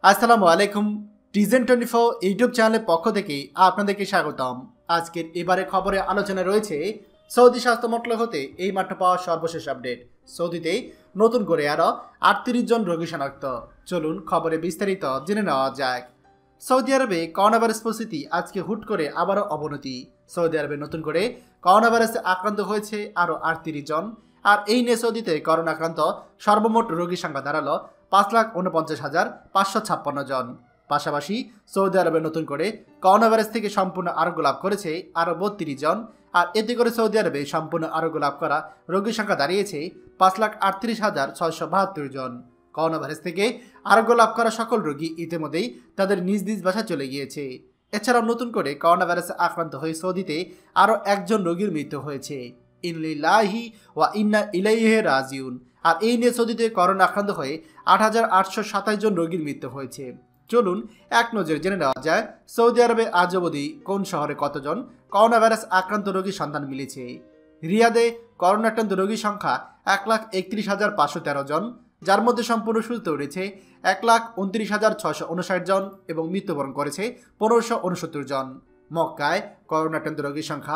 আসসালামু আলাইকুম। টিজেন 24 ইউটিউব চ্যানেলের পক্ষ থেকে আপনাদেরকে স্বাগতম। আজকের এবারে খবরে আলোচনা রয়েছে সৌদি স্বাস্থ্য মন্ত্রণালয় হতে এই মাত্র পাওয়া সর্বশেষ আপডেট। সৌদিতে নতুন করে আরও 38 জন রোগী শনাক্ত। চলুন খবরে বিস্তারিত জেনে নেওয়া যাক। সৌদি আরবে করোনা ভাইরাস পরিস্থিতি আজকে হুট করে আবারও অবনতি। সৌদি আরবে নতুন করে করোনা ভাইরাসে আক্রান্ত হয়েছে আরও 38 জন। আর এই নিয়ে সৌদিতে করোনা আক্রান্ত সর্বমোট রোগীর সংখ্যা দাঁড়ালো 5,49,556 জন। পাশাপাশি সৌদি আরবে নতুন করে করোনা ভাইরাস থেকে সম্পূর্ণ আরোগ্য লাভ করেছে আরও 32 জন। আর এতে করে সৌদি আরবে সম্পূর্ণ আরোগ্য লাভ করা রোগীর সংখ্যা দাঁড়িয়েছে 5,38,672 জন। করোনা ভাইরাস থেকে আরোগ্য লাভ করা সকল রোগী ইতিমধ্যেই তাদের নিজ নিজ বাসায় চলে গিয়েছে। এছাড়াও নতুন করে করোনা ভাইরাসে আক্রান্ত হয়ে সৌদিতে আরও একজন রোগীর মৃত্যু হয়েছে। ইন্নালিল্লাহি ওয়া ইন্না ইলাইহি রাজিউন। আর এই নিয়ে সৌদিতে করোনা আক্রান্ত হয়ে 8,827 জন রোগীর মৃত্যু হয়েছে। চলুন এক নজরে জেনে নেওয়া যায় সৌদি আরবে আজ অবধি কোন শহরে কতজন করোনা ভাইরাস আক্রান্ত রোগীর সন্ধান মিলেছে। রিয়াদে করোনা আক্রান্ত রোগীর সংখ্যা 1,31,513 জন, যার মধ্যে সম্পূর্ণ সুস্থ রয়েছে 1,29,659 জন এবং মৃত্যুবরণ করেছে 1,569 জন। মক্কায় করোনা আক্রান্ত রোগীর সংখ্যা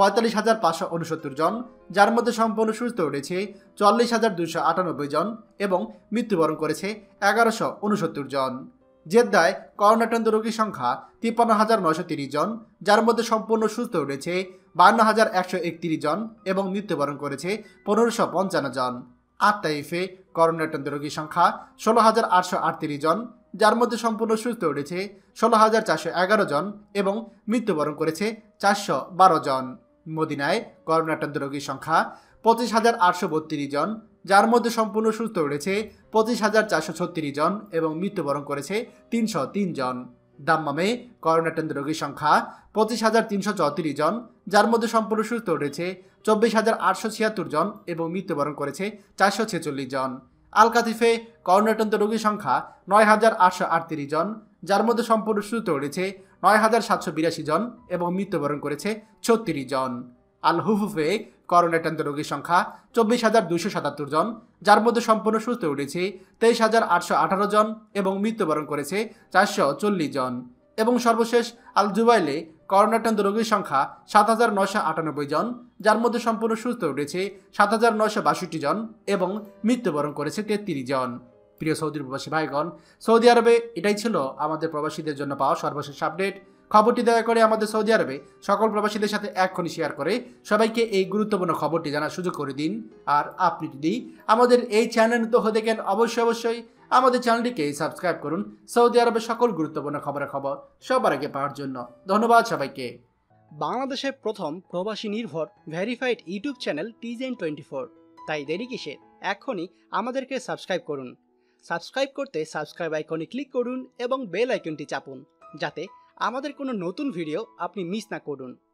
45,569 জন, যার মধ্যে সম্পূর্ণ সুস্থ রয়েছে 40,298 জন এবং মৃত্যুবরণ করেছে 1,169 জন। জেদ্দায় করোনা আক্রান্ত রোগীর সংখ্যা 53,930 জন, যার মধ্যে সম্পূর্ণ সুস্থ রয়েছে 52,131 জন এবং মৃত্যুবরণ করেছে 1,555 জন। আত্তাইফে করোনা আক্রান্ত রোগীর সংখ্যা 16,838 জন, যার মধ্যে সম্পূর্ণ সুস্থ রয়েছে 16,411 জন এবং মৃত্যুবরণ করেছে 412 জন। মদিনায় করোনা আক্রান্ত রোগীর সংখ্যা 25,832 জন, যার মধ্যে সম্পূর্ণ সুস্থ রয়েছে 25,436 জন এবং মৃত্যুবরণ করেছে 303 জন। দাম্মামে করোনা আক্রান্ত রোগীর সংখ্যা 25,334 জন, যার মধ্যে সম্পূর্ণ সুস্থ রয়েছে 24,876 জন এবং মৃত্যুবরণ করেছে 446 জন। আল কাতিফে করোনা আক্রান্ত রোগীর সংখ্যা 9,838 জন, যার মধ্যে সম্পূর্ণ সুস্থ রয়েছে 9,782 জন এবং মৃত্যুবরণ করেছে 36 জন। আল হুফুফে করোনা আক্রান্ত রোগীর সংখ্যা 24,277 জন, যার মধ্যে সম্পূর্ণ সুস্থ রয়েছে 23,818 জন এবং মৃত্যুবরণ করেছে 440 জন। এবং সর্বশেষ আল জুবাইলে করোনা আক্রান্ত রোগীর সংখ্যা 7,998 জন, যার মধ্যে সম্পূর্ণ সুস্থ রয়েছে 7,962 জন এবং মৃত্যুবরণ করেছে 33 জন। প্রিয় সৌদি প্রবাসী ভাইগণ, সৌদি আরবে এটাই ছিল আমাদের প্রবাসীদের জন্য পাওয়া সর্বশেষ আপডেট। খবরটি দয়া করে আমাদের সৌদি আরবে সকল প্রবাসীদের সাথে এক্ষুনি শেয়ার করে সবাইকে এই গুরুত্বপূর্ণ খবরটি জানার সুযোগ করে দিন। আর আপনি যদি আমাদের এই চ্যানেল নতুন হয়ে দেখেন অবশ্যই আমাদের চ্যানেলটিকে সাবস্ক্রাইব করুন সৌদি আরবের সকল গুরুত্বপূর্ণ খবর সবার আগে পাওয়ার জন্য। ধন্যবাদ সবাইকে। বাংলাদেশের প্রথম প্রবাসী নির্ভর ভেরিফাইড ইউটিউব চ্যানেল TJN24, তাই দেরি কিসের, এখনই আমাদেরকে সাবস্ক্রাইব করুন। সাবস্ক্রাইব করতে সাবস্ক্রাইব আইকনে ক্লিক করুন এবং বেল আইকনটি চাপুন, যাতে আমাদের কোনো নতুন ভিডিও আপনি মিস না করুন।